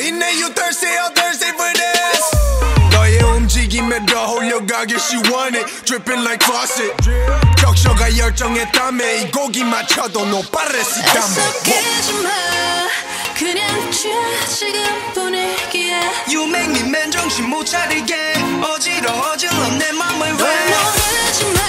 있네 you thirsty oh thirsty for this 너의 움직임에 더 홀려가길 시원해 Dripping like faucet 격셔가 열정에 땀에 이 고기 맞춰도 no pares y 애석해지마 그냥 취해 지금 분위기에 You make me 맨 정신 못 차리게 어지러워 내 맘을 왜 모르지마